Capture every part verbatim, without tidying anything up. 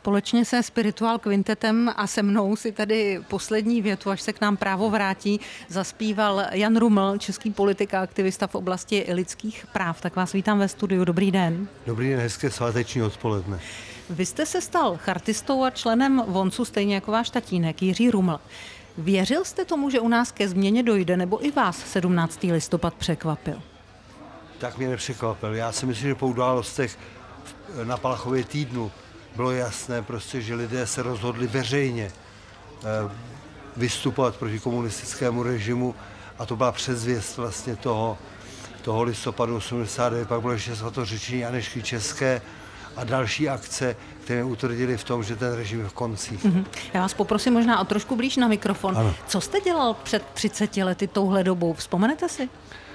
Společně se Spiritual Quintetem a se mnou si tady poslední větu, až se k nám právo vrátí, zaspíval Jan Ruml, český politik a aktivista v oblasti lidských práv. Tak vás vítám ve studiu. Dobrý den. Dobrý den, hezké sváteční odpoledne. Vy jste se stal chartistou a členem VONCu, stejně jako váš tatínek Jiří Ruml. Věřil jste tomu, že u nás ke změně dojde, nebo i vás sedmnáctého listopad překvapil? Tak mě nepřekvapil. Já si myslím, že po událostech na Palachově týdnu bylo jasné, prostě, že lidé se rozhodli veřejně vystupovat proti komunistickému režimu a to byla předzvěst vlastně toho, toho listopadu osmdesát devět, pak bylo ještě svatořečení Anežky České a další akce, které utvrdili v tom, že ten režim je v koncích. Mm-hmm. Já vás poprosím možná o trošku blíž na mikrofon. Ano. Co jste dělal před třiceti lety touhle dobou? Vzpomenete si?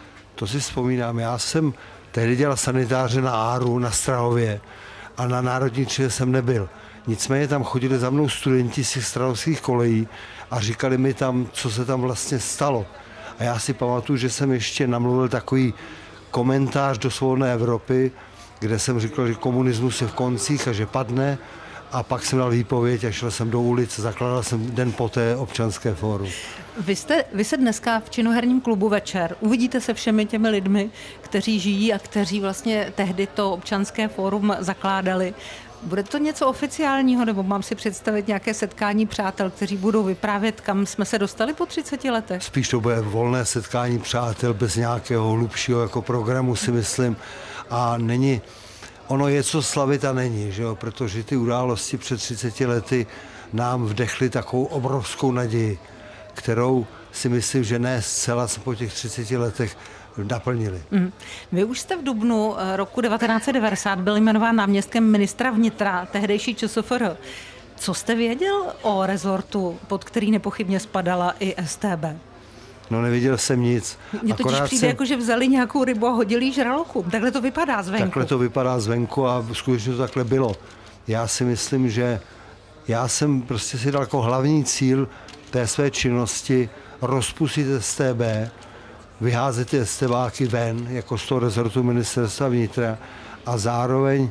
To si vzpomínám. Já jsem tehdy dělal sanitáře na Áru, na Strahově a na Národní třídě jsem nebyl. Nicméně tam chodili za mnou studenti z těch strahovských kolejí a říkali mi tam, co se tam vlastně stalo. A já si pamatuju, že jsem ještě namluvil takový komentář do Svobodné Evropy, kde jsem říkal, že komunismus je v koncích a že padne. A pak jsem dal výpověď a šel jsem do ulic, zakládal jsem den poté Občanské fórum. Vy, jste, vy se dneska v Činoherním klubu večer uvidíte se všemi těmi lidmi, kteří žijí a kteří vlastně tehdy to Občanské fórum zakládali. Bude to něco oficiálního, nebo mám si představit nějaké setkání přátel, kteří budou vyprávět, kam jsme se dostali po třiceti letech? Spíš to bude volné setkání přátel bez nějakého hlubšího jako programu, si myslím. A není... Ono je co slavit a není, že jo? Protože ty události před třiceti lety nám vdechly takovou obrovskou naději, kterou si myslím, že ne zcela se po těch třiceti letech naplnili. Mm. Vy už jste v dubnu roku devatenáct set devadesát byl jmenován náměstkem ministra vnitra tehdejší ČSFR. Co jste věděl o rezortu, pod který nepochybně spadala i S T B? No neviděl jsem nic. Mně totiž Akorát přijde, jsem... jako že vzali nějakou rybu a hodili ji žraloku. Takhle to vypadá zvenku. Takhle to vypadá zvenku a skutečně to takhle bylo. Já si myslím, že já jsem prostě si dal jako hlavní cíl té své činnosti rozpustit S T B, vyházet ty STBáky ven, jako z toho rezortu ministerstva vnitra a zároveň,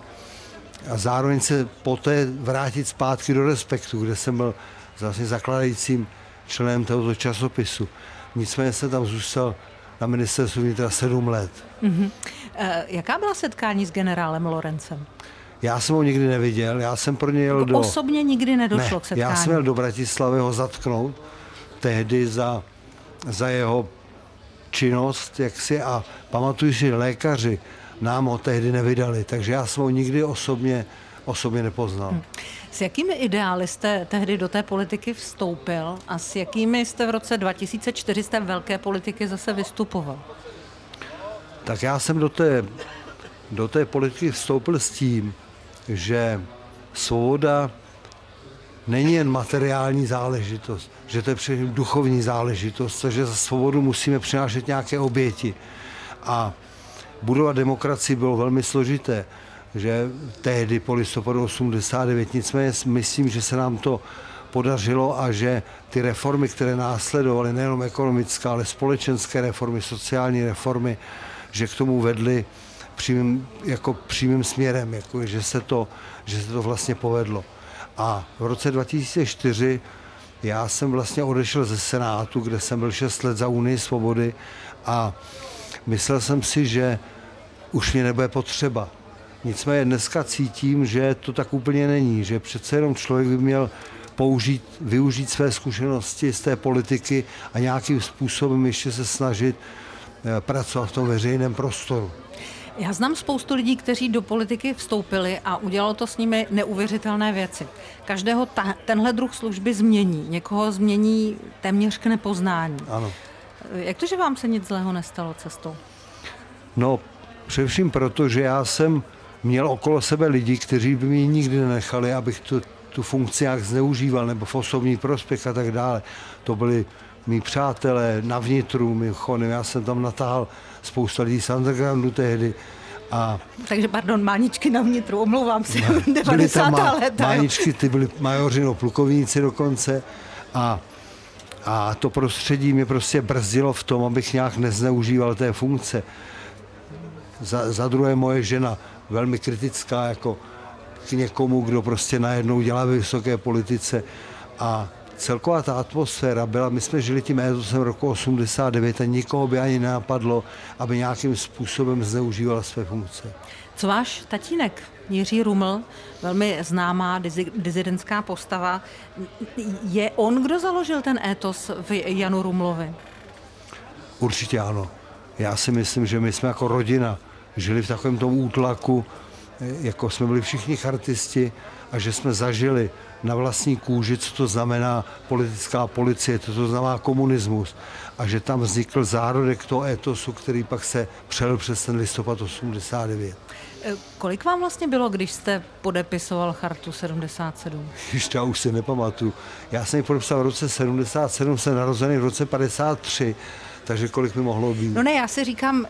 a zároveň se poté vrátit zpátky do Respektu, kde jsem byl vlastně zakladajícím členem tohoto časopisu. Nicméně jsem tam zůstal na ministerstvu vnitra sedm let. Mm-hmm. E, jaká byla setkání s generálem Lorencem? Já jsem ho nikdy neviděl, já jsem pro něj jel jako do... Osobně nikdy nedošlo ne, k setkání? Já jsem jel do Bratislavy ho zatknout, tehdy za, za jeho činnost, jaksi, a pamatuju si, že lékaři nám ho tehdy nevydali, takže já jsem ho nikdy osobně, osobně nepoznal. Hmm. S jakými ideály jste tehdy do té politiky vstoupil a s jakými jste v roce dva tisíce čtyři z té velké politiky zase vystupoval? Tak já jsem do té, do té politiky vstoupil s tím, že svoboda není jen materiální záležitost, že to je především duchovní záležitost, takže za svobodu musíme přinášet nějaké oběti. A budovat demokracii bylo velmi složité, že tehdy po listopadu osmdesát devět, nicméně myslím, že se nám to podařilo a že ty reformy, které následovaly, nejenom ekonomické, ale společenské reformy, sociální reformy, že k tomu vedly přímým, jako přímým směrem, jako že se to, že se to vlastně povedlo. A v roce dva tisíce čtyři já jsem vlastně odešel ze Senátu, kde jsem byl šest let za Unii svobody a myslel jsem si, že už mě nebude potřeba. Nicméně dneska cítím, že to tak úplně není, že přece jenom člověk by měl použít, využít své zkušenosti z té politiky a nějakým způsobem ještě se snažit pracovat v tom veřejném prostoru. Já znám spoustu lidí, kteří do politiky vstoupili a udělalo to s nimi neuvěřitelné věci. Každého ta, tenhle druh služby změní, někoho změní téměř k nepoznání. Ano. Jak to, že vám se nic zlého nestalo cestou? No, především proto, že já jsem měl okolo sebe lidi, kteří by mi nikdy nenechali, abych tu, tu funkci nějak zneužíval, nebo v osobní prospěch a tak dále. To byli mý přátelé na vnitru, mimochodem, já jsem tam natáhl spousta lidí z undergroundu tehdy. A takže, pardon, máničky na vnitru, omlouvám se, devadesátá devadesátá léta. Máničky, ty byly majoři, no, plukovníci dokonce. A, a to prostředí mě prostě brzdilo v tom, abych nějak nezneužíval té funkce. Za, za druhé moje žena, velmi kritická, jako k někomu, kdo prostě najednou dělá ve vysoké politice. A celková ta atmosféra byla, my jsme žili tím étosem roku osmdesát devět a nikoho by ani nenapadlo, aby nějakým způsobem zneužíval své funkce. Co váš tatínek, Jiří Ruml, velmi známá dizidentská postava, je on, kdo založil ten étos v Janu Rumlovi? Určitě ano. Já si myslím, že my jsme jako rodina žili v takovém tom útlaku, jako jsme byli všichni chartisti a že jsme zažili na vlastní kůži, co to znamená politická policie, co to znamená komunismus a že tam vznikl zárodek toho étosu, který pak se přelil přes ten listopad osmdesát devět. Kolik vám vlastně bylo, když jste podepisoval chartu sedmdesát sedm? Ještě já už si nepamatuju. Já jsem ji podepsal v roce sedmdesát sedm, jsem narozený v roce padesát tři, takže kolik mi mohlo být? No ne, já si říkám,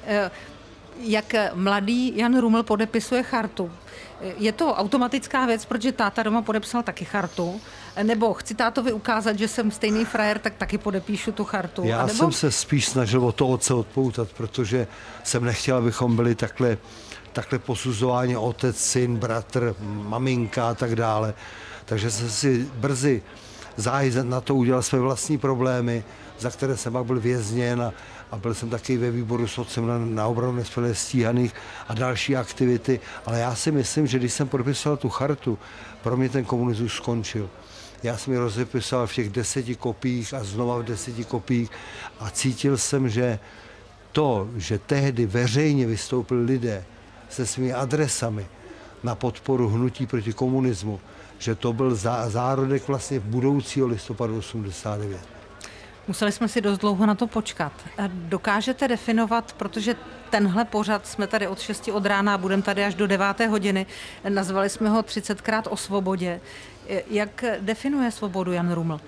jak mladý Jan Ruml podepisuje chartu. Je to automatická věc, protože táta doma podepsal taky chartu, nebo chci tátovi ukázat, že jsem stejný frajer, tak taky podepíšu tu chartu. Já a nebo... jsem se spíš snažil o to otce odpoutat, protože jsem nechtěl, abychom byli takhle, takhle posuzováni otec, syn, bratr, maminka a tak dále. Takže jsem si brzy záhy na to udělal své vlastní problémy, za které jsem pak byl vězněn a, a byl jsem taky ve výboru s otcem na, na obranu nespravedlivě stíhaných a další aktivity. Ale já si myslím, že když jsem podepisoval tu chartu, pro mě ten komunismus skončil. Já jsem ji rozepisoval v těch deseti kopiích a znova v deseti kopiích a cítil jsem, že to, že tehdy veřejně vystoupili lidé se svými adresami na podporu hnutí proti komunismu, že to byl zá, zárodek vlastně budoucího listopadu osmdesát devět. Museli jsme si dost dlouho na to počkat. Dokážete definovat, protože tenhle pořad jsme tady od šesti od rána a budeme tady až do deváté hodiny, nazvali jsme ho třicetkrát o svobodě. Jak definuje svobodu Jan Ruml?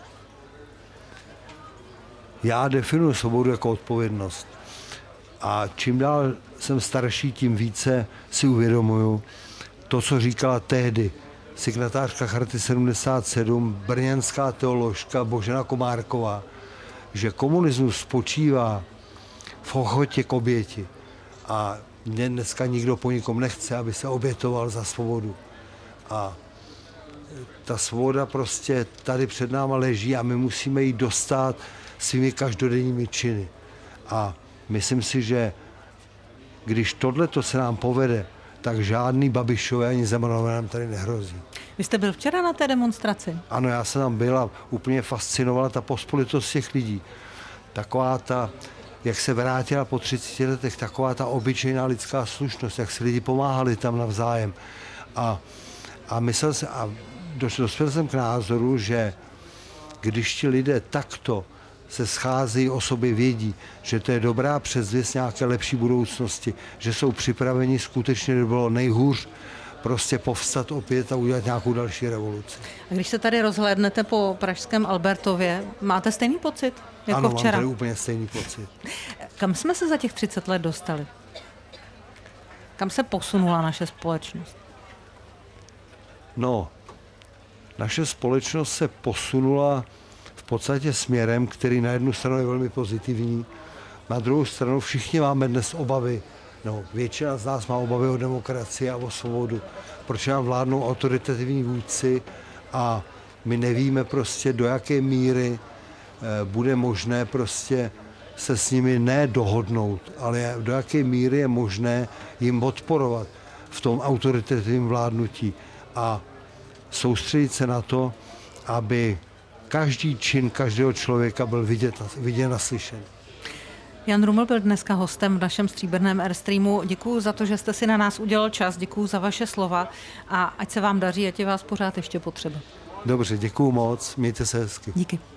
Já definuji svobodu jako odpovědnost. A čím dál jsem starší, tím více si uvědomuju to, co říkala tehdy signatářka charty sedmdesát sedm, brněnská teoložka Božena Komárková, že komunismus spočívá v ochotě k oběti. A mě dneska nikdo po nikom nechce, aby se obětoval za svobodu. A ta svoboda prostě tady před náma leží a my musíme ji dostat svými každodenními činy. A myslím si, že když tohleto se nám povede, tak žádný Babišové ani Zemanové nám tady nehrozí. Vy jste byl včera na té demonstraci? Ano, já jsem tam byl a úplně fascinovala ta pospolitost těch lidí. Taková ta, jak se vrátila po třiceti letech, taková ta obyčejná lidská slušnost, jak si lidi pomáhali tam navzájem. A, a myslel jsem, a dospěl jsem k názoru, že když ti lidé takto se scházejí, o sobě vědí, že to je dobrá předzvěst nějaké lepší budoucnosti, že jsou připraveni skutečně, kdyby bylo nejhůř, prostě povstat opět a udělat nějakou další revoluci. A když se tady rozhlédnete po pražském Albertově, máte stejný pocit jako ano, včera? Ano, mám tady úplně stejný pocit. Kam jsme se za těch třicet let dostali? Kam se posunula naše společnost? No, naše společnost se posunula v podstatě směrem, který na jednu stranu je velmi pozitivní, na druhou stranu všichni máme dnes obavy, no, většina z nás má obavy o demokracii a o svobodu, protože nám vládnou autoritativní vůdci a my nevíme prostě, do jaké míry eh, bude možné prostě se s nimi ne dohodnout, ale do jaké míry je možné jim odporovat v tom autoritativním vládnutí a soustředit se na to, aby každý čin každého člověka byl vidět, viděn a slyšen. Jan Ruml byl dneska hostem v našem stříbrném Airstreamu. Děkuju za to, že jste si na nás udělal čas, děkuju za vaše slova a ať se vám daří, ať je vás pořád ještě potřeba. Dobře, děkuju moc, mějte se hezky. Díky.